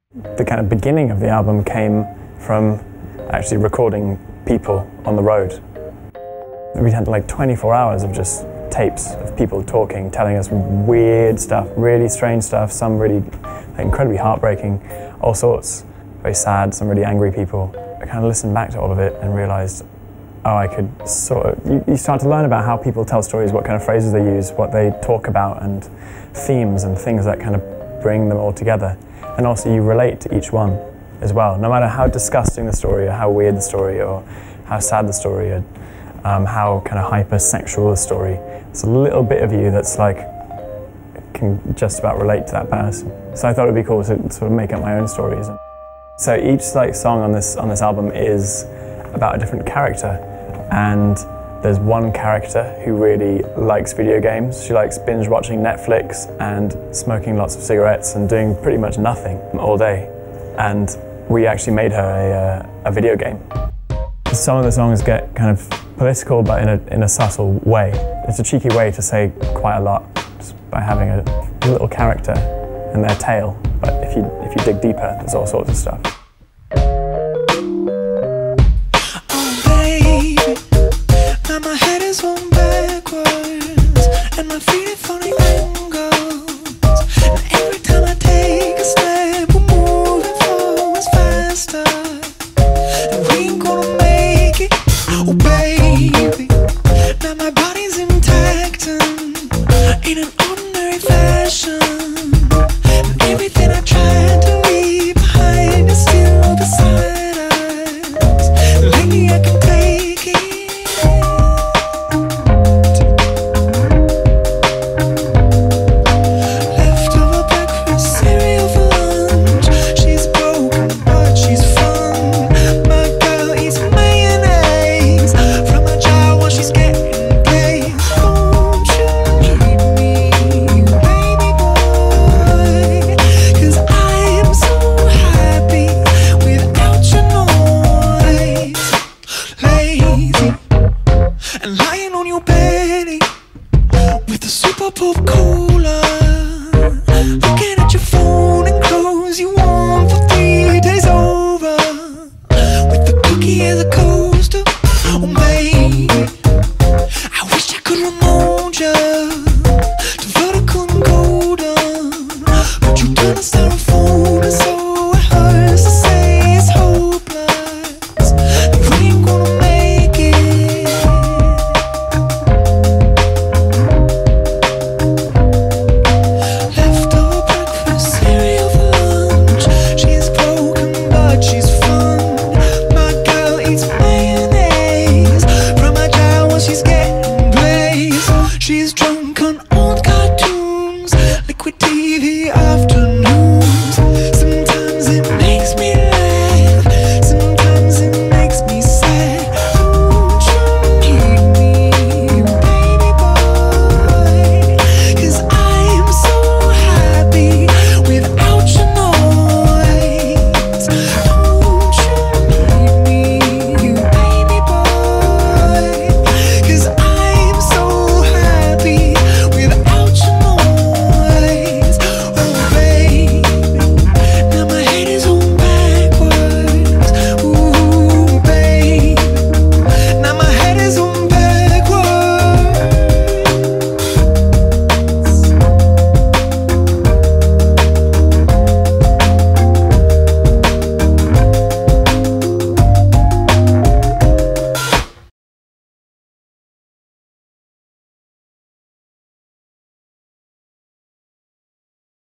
The kind of beginning of the album came from actually recording people on the road. We had like 24 hours of just tapes of people talking, telling us weird stuff, really strange stuff, some really incredibly heartbreaking, all sorts, very sad, some really angry people. I kind of listened back to all of it and realised, oh, I could sort of, you start to learn about how people tell stories, what kind of phrases they use, what they talk about, and themes and things that kind of bring them all together. And also you relate to each one as well, no matter how disgusting the story, or how weird the story, or how sad the story, or how kind of hyper-sexual the story. It's a little bit of you that's like, can just about relate to that person. So I thought it would be cool to sort of make up my own stories. So each song on this album is about a different character, and there's one character who really likes video games. She likes binge watching Netflix and smoking lots of cigarettes and doing pretty much nothing all day. And we actually made her a video game. Some of the songs get kind of political, but in a subtle way. It's a cheeky way to say quite a lot, just by having a little character and their tale. But if you dig deeper, there's all sorts of stuff.